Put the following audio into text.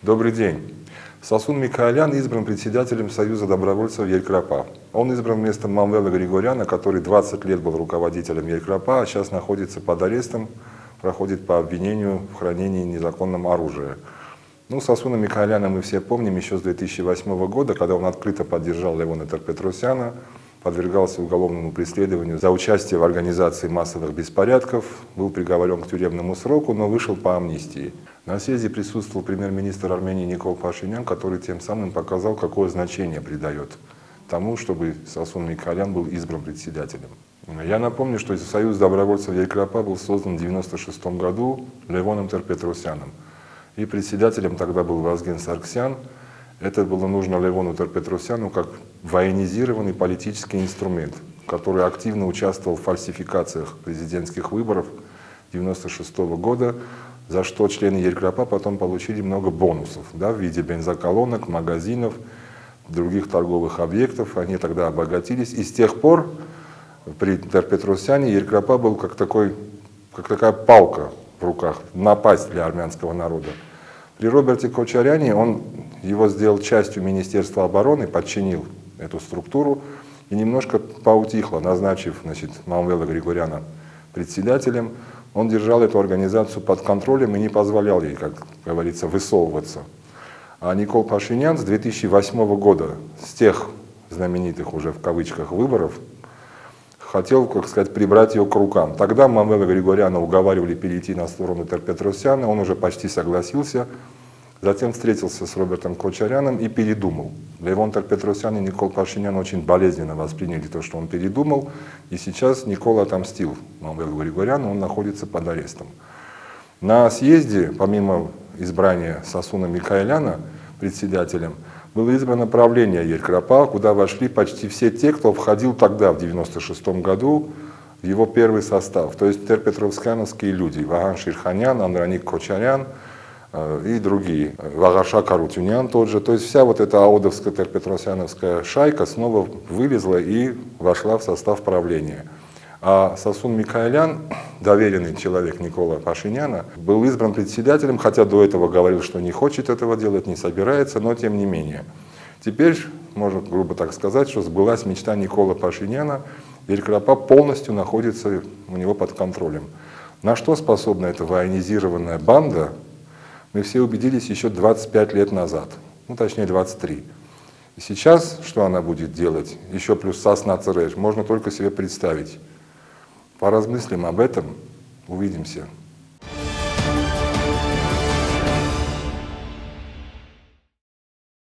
Добрый день. Сасун Микоялян избран председателем Союза добровольцев Еркрапа. Он избран вместо Манвела Григоряна, который 20 лет был руководителем Еркрапа, а сейчас находится под арестом, проходит по обвинению в хранении незаконного оружия. Сасуна Микояляна мы все помним еще с 2008 года, когда он открыто поддержал Левона Терпетросяна, подвергался уголовному преследованию за участие в организации массовых беспорядков, был приговорен к тюремному сроку, но вышел по амнистии. На съезде присутствовал премьер-министр Армении Никол Пашинян, который тем самым показал, какое значение придает тому, чтобы Сасун Микоялян был избран председателем. Я напомню, что Союз добровольцев Еркрапа был создан в 1996 году Левоном Терпетросяном. И председателем тогда был Вазген Сарксян. Это было нужно Левону Терпетросяну как военизированный политический инструмент, который активно участвовал в фальсификациях президентских выборов 1996 года, за что члены Еркрапа потом получили много бонусов в виде бензоколонок, магазинов, других торговых объектов. Они тогда обогатились. И с тех пор при Терпетросяне Еркрапа был как такая палка в руках, напасть для армянского народа. При Роберте Кочаряне он его сделал частью Министерства обороны, подчинил эту структуру и немножко поутихло, назначив Манвела Григоряна председателем. Он держал эту организацию под контролем и не позволял ей, как говорится, высовываться. А Никол Пашинян с 2008 года, с тех знаменитых уже в кавычках выборов, хотел, прибрать ее к рукам. Тогда Манвела Григоряна уговаривали перейти на сторону Терпетросяна, он уже почти согласился. Затем встретился с Робертом Кочаряном и передумал. Левон Терпетросян и Никол Пашинян очень болезненно восприняли то, что он передумал. И сейчас Никол отомстил Манвелу Григоряну, он находится под арестом. На съезде, помимо избрания Сасуна Микояляна председателем, было избрано правление Еркрапа, куда вошли почти все те, кто входил тогда, в 1996 году, в его первый состав. То есть терпетровскяновские люди. Ваган Ширханян, Андроник Кочарян и другие. Вагаша Карутюнян тот же. То есть вся вот эта аодовская терпетросяновская шайка снова вылезла и вошла в состав правления. А Сасун Микоялян, доверенный человек Никола Пашиняна, был избран председателем, хотя до этого говорил, что не хочет этого делать, не собирается, но тем не менее. Теперь, можно грубо так сказать, что сбылась мечта Никола Пашиняна, Еркрапа полностью находится у него под контролем. На что способна эта военизированная банда, мы все убедились еще 25 лет назад, точнее 23. И сейчас, что она будет делать, еще плюс Сасна Цереш, можно только себе представить. Поразмыслим об этом, увидимся.